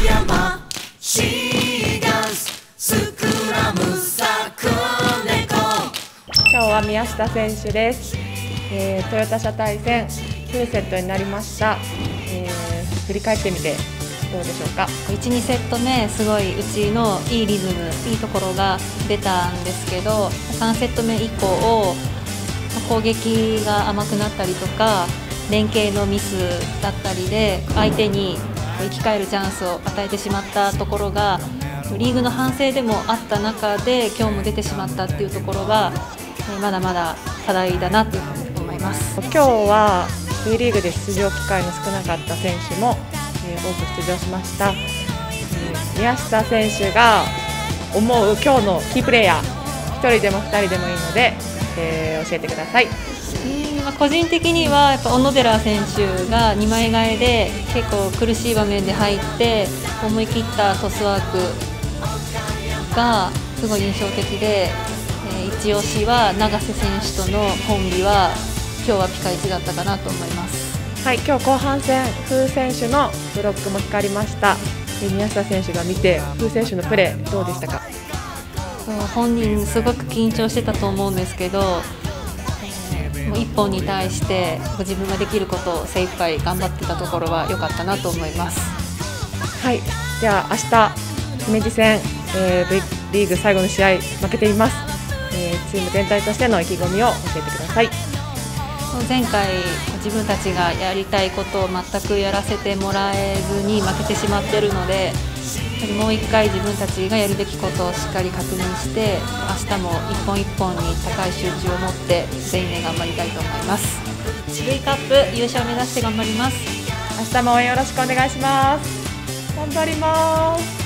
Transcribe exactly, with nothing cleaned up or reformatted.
山シーガンススクラムサクネコ。 今日は宮下選手です、えー、トヨタ車対戦フルセットになりました、えー、振り返ってみてどうでしょうか。 いち、にセット目すごいうちのいいリズムいいところが出たんですけど、さんセット目以降攻撃が甘くなったりとか連携のミスだったりで相手に生き返るチャンスを与えてしまったところがリーグの反省でもあった中で今日も出てしまったっていうところがまだまだ課題だなというふうに思います。 今日は V リーグで出場機会の少なかった選手も、えー、多く出場しました、えー、宮下選手が思う今日のキープレーヤーひとりでもふたりでもいいので、えー、教えてください。 うん、まあ、個人的にはやっぱ小野寺選手がにまい替えで結構苦しい場面で入って思い切ったトスワークがすごい印象的で、えー、一押しは永瀬選手とのコンビは今日はピカイチだったかなと思います。 はい、今日後半戦風選手のブロックも光りました。えー、宮下選手が見て風選手のプレーどうでしたか。 本人すごく緊張してたと思うんですけど、えー、もういっぽんに対してご自分ができることを精一杯頑張ってたところは良かったなと思います。 はい、では明日姫路戦、えー、V リーグ最後の試合負けています、えー、チーム全体としての意気込みを教えてください。 前回自分たちがやりたいことを全くやらせてもらえずに負けてしまっているので、もう一回自分たちがやるべきことをしっかり確認して明日も一本一本に高い集中を持って全員で頑張りたいと思います。 V カップ優勝を目指して頑張ります。 明日も応援よろしくお願いします。頑張ります。